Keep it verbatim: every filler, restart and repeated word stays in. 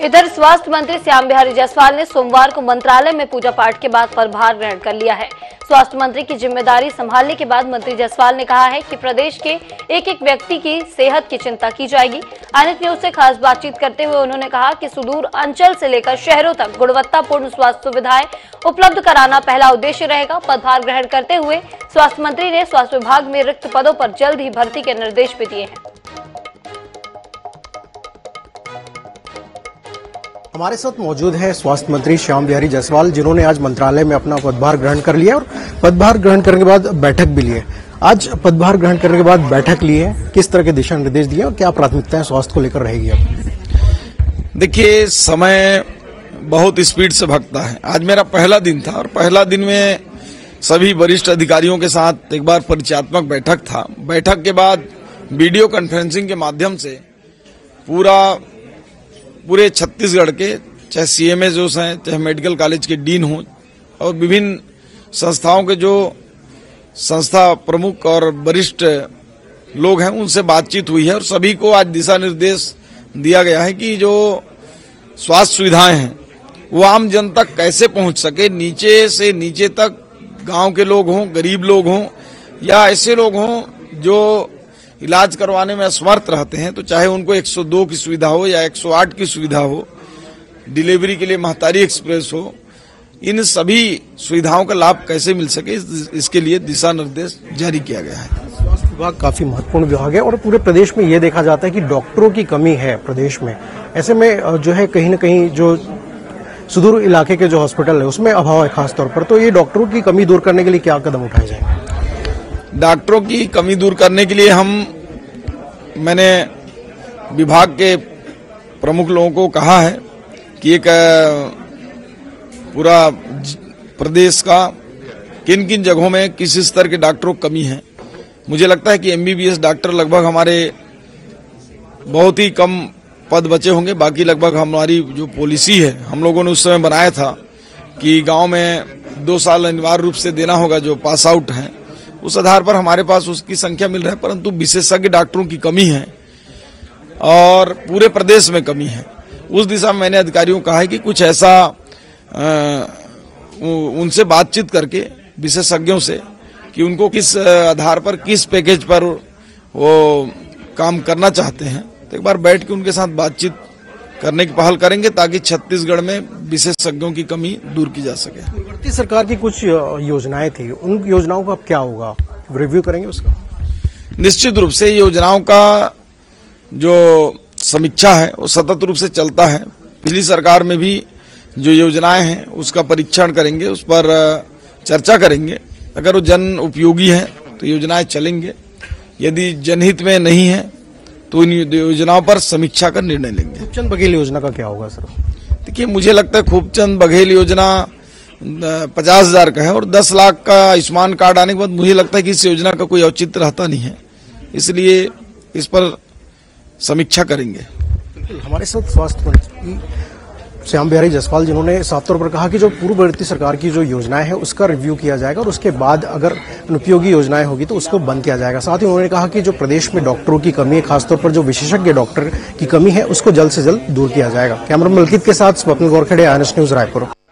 इधर स्वास्थ्य मंत्री श्याम बिहारी जायसवाल ने सोमवार को मंत्रालय में पूजा पाठ के बाद पदभार ग्रहण कर लिया है। स्वास्थ्य मंत्री की जिम्मेदारी संभालने के बाद मंत्री जायसवाल ने कहा है कि प्रदेश के एक एक व्यक्ति की सेहत की चिंता की जाएगी। आनंद न्यूज से खास बातचीत करते हुए उन्होंने कहा कि सुदूर अंचल से लेकर शहरों तक गुणवत्तापूर्ण स्वास्थ्य सुविधाएं उपलब्ध कराना पहला उद्देश्य रहेगा। पदभार ग्रहण करते हुए स्वास्थ्य मंत्री ने स्वास्थ्य विभाग में रिक्त पदों पर जल्द ही भर्ती के निर्देश भी दिए हैं। हमारे साथ मौजूद है स्वास्थ्य मंत्री श्याम बिहारी जायसवाल, जिन्होंने आज मंत्रालय में अपना पदभार ग्रहण कर लिया और पदभार ग्रहण करने के बाद बैठक भी लिए। आज पदभार ग्रहण करने के बाद बैठक ली है, किस तरह के दिशा निर्देश दिए और क्या प्राथमिकताएं स्वास्थ्य को लेकर रहेगी? अब देखिए, समय बहुत स्पीड से भागता है। आज मेरा पहला दिन था और पहला दिन में सभी वरिष्ठ अधिकारियों के साथ एक बार परिचयात्मक बैठक था। बैठक के बाद वीडियो कॉन्फ्रेंसिंग के माध्यम से पूरा पूरे छत्तीसगढ़ के चाहे सीएमएस हैं, चाहे मेडिकल कॉलेज के डीन हों और विभिन्न संस्थाओं के जो संस्था प्रमुख और वरिष्ठ लोग हैं, उनसे बातचीत हुई है और सभी को आज दिशा निर्देश दिया गया है कि जो स्वास्थ्य सुविधाएं हैं वो आम जन तक कैसे पहुंच सके। नीचे से नीचे तक गांव के लोग हों, गरीब लोग हों या ऐसे लोग हों जो इलाज करवाने में असमर्थ रहते हैं, तो चाहे उनको एक सौ दो की सुविधा हो या एक सौ आठ की सुविधा हो, डिलीवरी के लिए महतारी एक्सप्रेस हो, इन सभी सुविधाओं का लाभ कैसे मिल सके, इस, इसके लिए दिशा निर्देश जारी किया गया है। स्वास्थ्य विभाग काफी महत्वपूर्ण विभाग है और पूरे प्रदेश में ये देखा जाता है कि डॉक्टरों की कमी है प्रदेश में। ऐसे में जो है कहीं न कहीं जो सुदूर इलाके के जो हॉस्पिटल है उसमें अभाव है खास तौर पर, तो ये डॉक्टरों की कमी दूर करने के लिए क्या कदम उठाए जाएंगे? डॉक्टरों की कमी दूर करने के लिए हम मैंने विभाग के प्रमुख लोगों को कहा है कि एक पूरा प्रदेश का किन किन जगहों में किस स्तर के डॉक्टरों की कमी है। मुझे लगता है कि एमबीबीएस डॉक्टर लगभग हमारे बहुत ही कम पद बचे होंगे। बाकी लगभग हमारी जो पॉलिसी है हम लोगों ने उस समय बनाया था कि गांव में दो साल अनिवार्य रूप से देना होगा जो पास आउट हैं, उस आधार पर हमारे पास उसकी संख्या मिल रहा है, परंतु विशेषज्ञ डॉक्टरों की कमी है और पूरे प्रदेश में कमी है। उस दिशा में मैंने अधिकारियों को कहा है कि कुछ ऐसा आ, उनसे बातचीत करके विशेषज्ञों से कि उनको किस आधार पर किस पैकेज पर वो काम करना चाहते हैं, तो एक बार बैठ के उनके साथ बातचीत करने की पहल करेंगे ताकि छत्तीसगढ़ में विशेषज्ञों की कमी दूर की जा सके। पूर्ववर्ती सरकार की कुछ योजनाएं थी, उन योजनाओं का अब क्या होगा, रिव्यू करेंगे उसका? निश्चित रूप से योजनाओं का जो समीक्षा है वो सतत रूप से चलता है। पिछली सरकार में भी जो योजनाएं हैं उसका परीक्षण करेंगे, उस पर चर्चा करेंगे। अगर वो जन उपयोगी है तो योजनाएं चलेंगे, यदि जनहित में नहीं है तो इन योजनाओं पर समीक्षा कर निर्णय लेंगे। खूबचंद बघेल योजना का क्या होगा सर? देखिए, मुझे लगता है खूबचंद बघेल योजना पचास हजार का है और दस लाख का आयुष्मान कार्ड आने के बाद मुझे लगता है कि इस योजना का कोई औचित्य रहता नहीं है, इसलिए इस पर समीक्षा करेंगे। हमारे साथ स्वास्थ्य मंत्री श्याम बिहारी जायसवाल, जिन्होंने साफ तौर पर कहा कि जो पूर्ववर्ती सरकार की जो योजनाएं हैं उसका रिव्यू किया जाएगा और उसके बाद अगर अनुपयोगी योजनाएं होगी तो उसको बंद किया जाएगा। साथ ही उन्होंने कहा कि जो प्रदेश में डॉक्टरों की कमी है, खासतौर पर जो विशेषज्ञ डॉक्टर की कमी है, उसको जल्द से जल्द दूर किया जाएगा। कैमरा मलकीत के साथ स्वप्न गोरखड़े, आनंद न्यूज, रायपुर।